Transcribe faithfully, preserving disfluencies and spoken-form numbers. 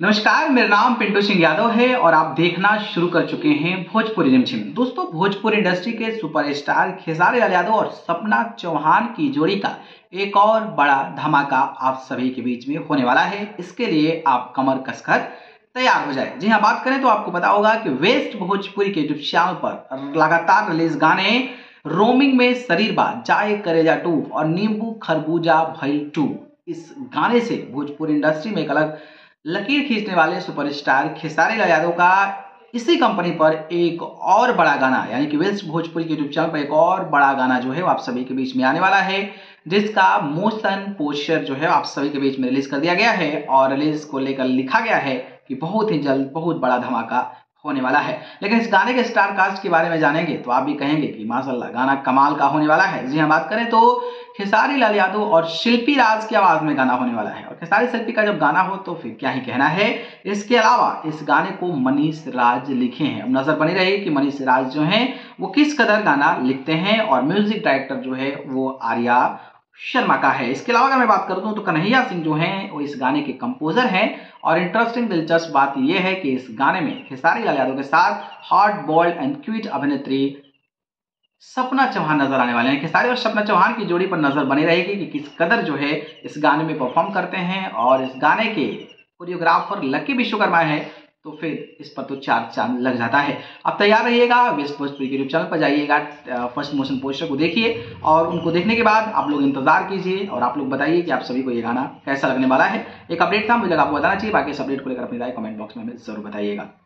नमस्कार, मेरा नाम पिंटू सिंह यादव है और आप देखना शुरू कर चुके हैं भोजपुरी रिमझिम। दोस्तों, भोजपुरी इंडस्ट्री के सुपरस्टार खेसारी लाल यादव और सपना चौहान की जोड़ी का एक और बड़ा धमाका आप सभी के बीच में होने वाला है। इसके लिए आप कमर कसकर तैयार हो जाए। जी हाँ, बात करें तो आपको पता होगा कि वेस्ट भोजपुरी के यूट्यूब चैनल पर लगातार रिलीज गाने रोमिंग में शरीर बा, जाए करेजा टू और नींबू खरबूजा भइल टू, इस गाने से भोजपुरी इंडस्ट्री में एक अलग लकीर खींचने वाले सुपरस्टार खेसारी लाल यादव का इसी कंपनी पर एक और बड़ा गाना यानी कि वेस्ट भोजपुरी के यूट्यूब चैनल पर एक और बड़ा गाना जो है वो आप सभी के बीच में आने वाला है, जिसका मोशन पोस्टर जो है आप सभी के बीच में रिलीज कर दिया गया है और रिलीज को लेकर लिखा गया है कि बहुत ही जल्द बहुत बड़ा धमाका होने वाला है। लेकिन इस गाने के स्टार कास्ट के बारे में जानेंगे तो आप भी कहेंगे कि माशाल्लाह गाना कमाल का होने वाला है। जी हाँ, बात करें तो खेसारी लाल यादव और शिल्पी राज की आवाज में गाना होने वाला है और खेसारी शिल्पी का जब गाना हो तो फिर क्या ही कहना है। इसके अलावा इस गाने को मनीष राज लिखे हैं। अब नजर बनी रही कि मनीष राज जो हैं वो किस कदर गाना लिखते हैं और म्यूजिक डायरेक्टर जो है वो आर्या शर्मा का है। इसके अलावा अगर मैं बात करता हूं तो कन्हैया सिंह जो हैं वो इस गाने के कंपोजर हैं और इंटरेस्टिंग दिलचस्प बात यह है कि इस गाने में खेसारी लाल यादव के साथ हार्ड बॉल्ड एंड क्यूट अभिनेत्री सपना चौहान नजर आने वाले हैं। खेसारी और सपना चौहान की जोड़ी पर नजर बनी रहेगी कि किस कदर जो है इस गाने में परफॉर्म करते हैं और इस गाने के कोरियोग्राफर लकी विश्वकर्मा है तो फिर इस पर तो चार चांद लग जाता है। अब तैयार रहिएगा, वेस्ट भोजपुरी के यूट्यूब चैनल पर जाइएगा, फर्स्ट मोशन पोस्टर को देखिए और उनको देखने के बाद आप लोग इंतजार कीजिए और आप लोग बताइए कि आप सभी को ये गाना कैसा लगने वाला है। एक अपडेट था, मुझे आपको बताना चाहिए। बाकी इस अपडेट को लेकर अपनी राय कमेंट बॉक्स में हमें जरूर बताइएगा।